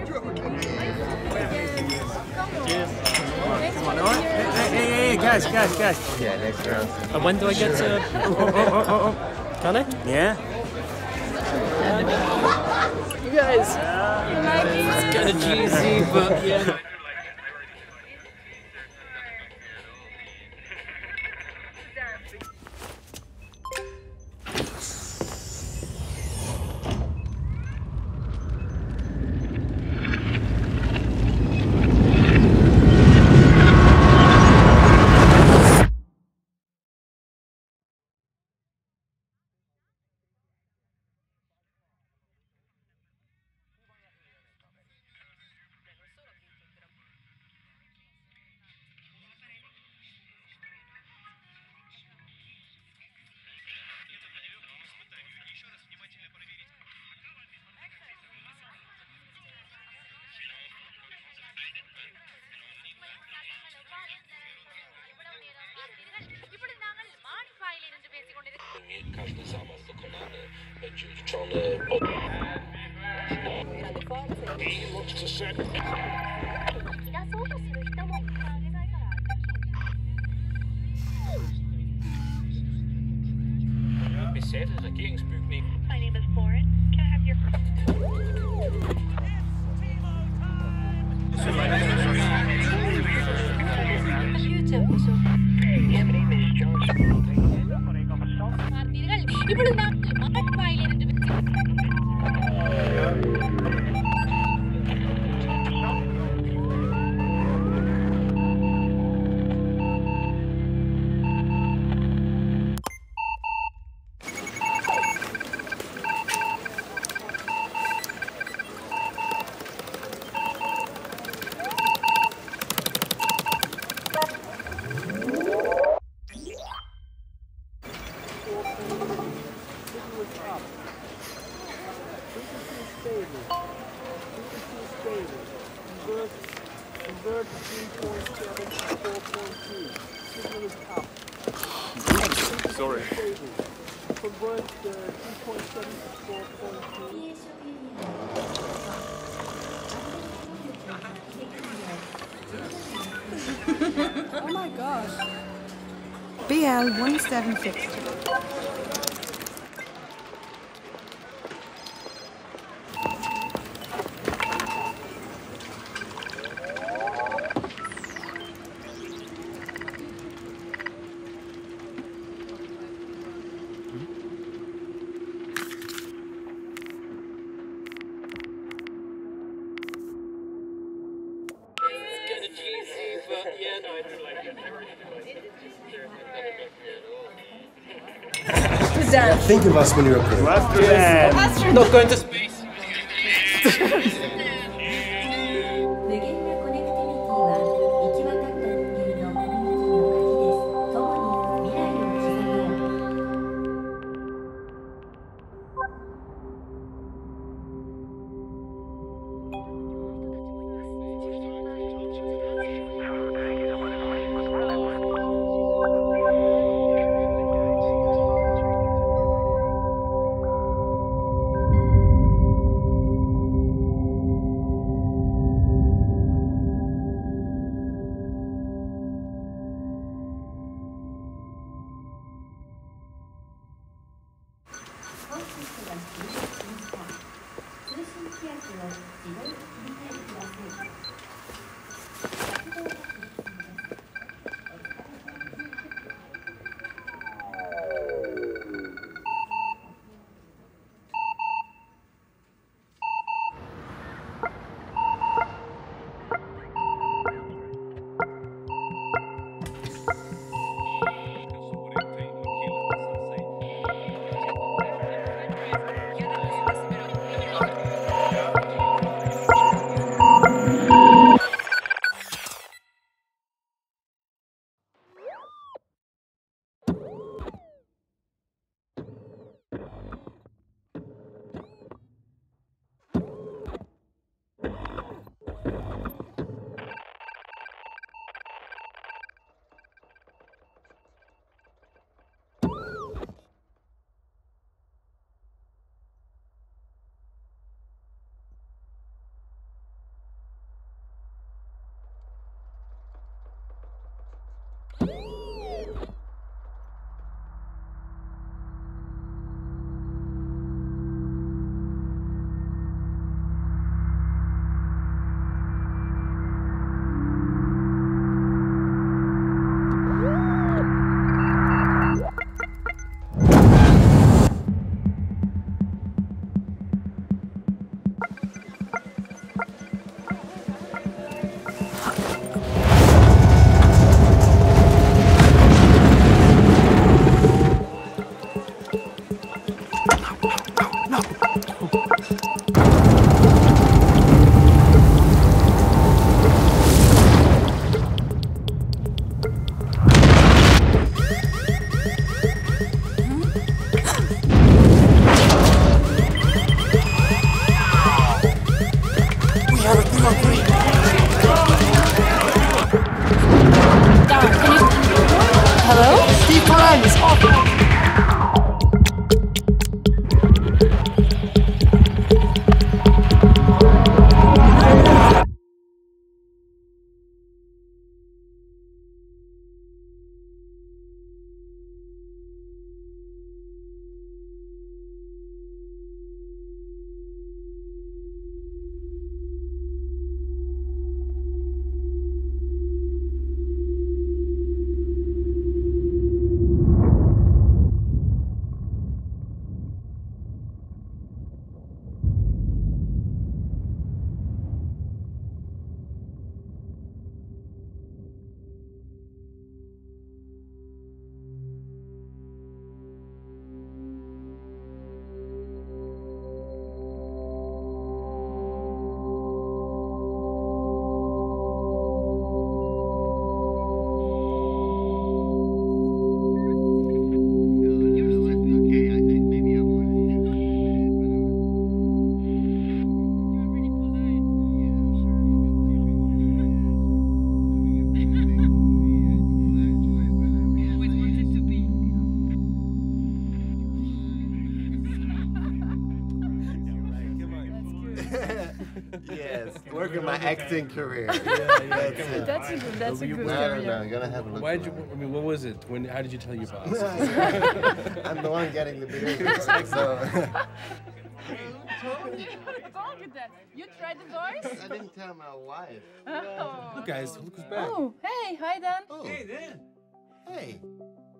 Hey, guys. Yeah, next round. And when do I get to... Can I? Yeah? You guys! It's kind of cheesy, but yeah. My name is Lauren. Can I have your... Convert to 3.7 to 4.2. Signal is up. Sorry. Convert 3.7 to 4.2. Oh my gosh. BL 1762. Think of us when you're up there. Not going to space. Working my acting career. That's a good I don't know. career. I'm gonna have a look. Why did you? I mean, what was it? How did you tell your boss? I'm the one getting the beer. So. Who told you that? You tried the doors? I didn't tell my wife. Oh. Look, guys, look who's back. Oh, hey, hi Dan. Oh. Hey, Dan. Hey.